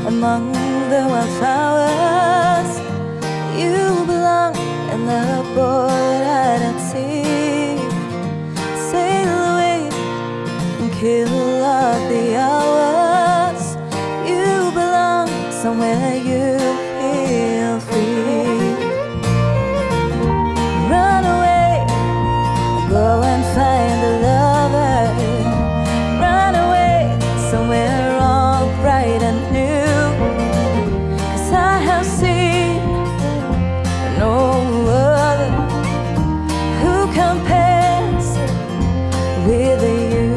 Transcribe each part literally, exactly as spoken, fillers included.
among the wildflowers. You belong in the boat out at sea. Sail away and kill off the hours. You belong somewhere you feel free. Run away, go and find a lover. Run away somewhere all bright and new. 'Cause I have seen no other who compares with you.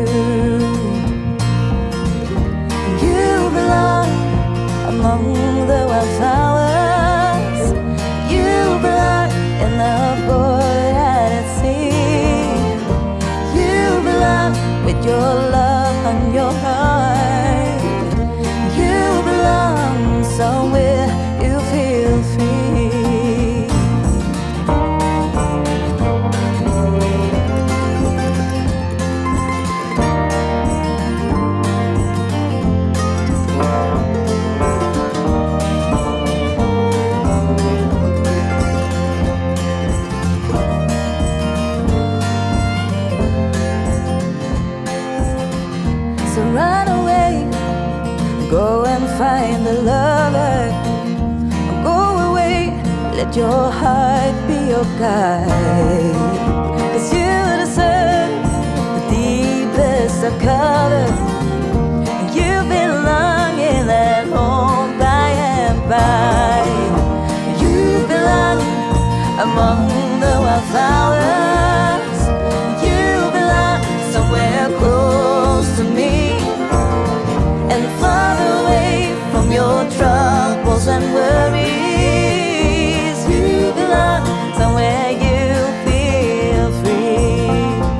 You belong among the wildflowers. You belong in the boat out at sea. You belong with your love on your heart. You belong somewhere you feel free. So run away, go and find a lover. Go away, let your heart be your guide. 'Cause you deserve the deepest of cover. You belong in that home by and by. You belong among the wildflowers. You belong somewhere close to me, and far away from your troubles and worries. You belong somewhere you feel free.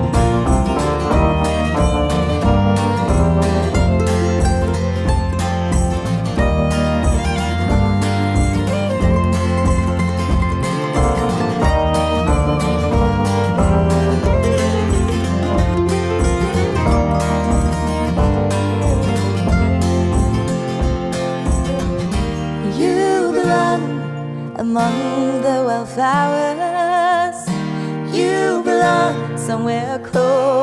Among the wildflowers, you belong somewhere close.